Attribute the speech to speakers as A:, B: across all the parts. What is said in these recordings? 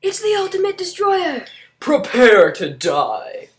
A: It's the ultimate destroyer!
B: Prepare to die!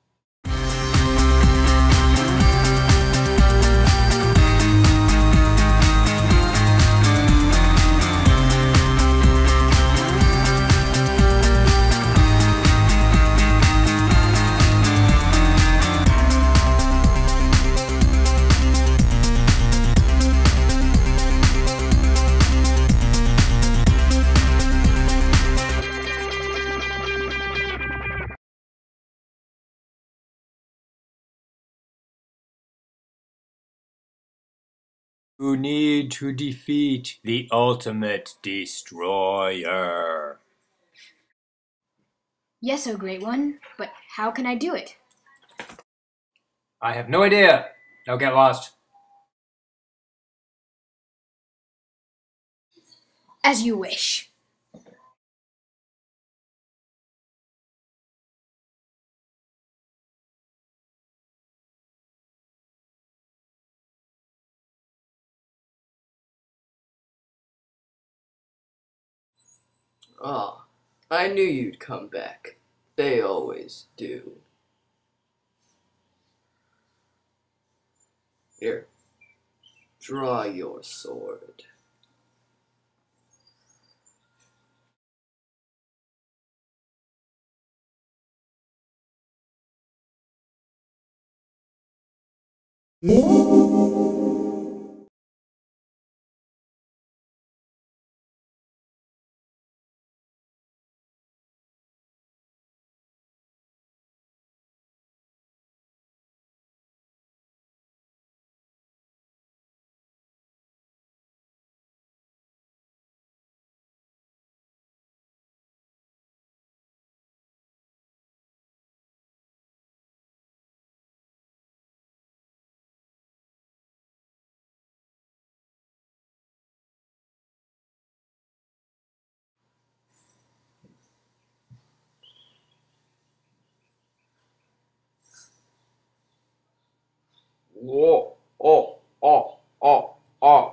B: You need to defeat the ultimate destroyer.
A: Yes, O Great One, but how can I do it?
B: I have no idea. Now get lost.
A: As you wish.
C: Ah, I knew you'd come back. They always do. Here, draw your sword. Whoa, oh, oh, oh, oh.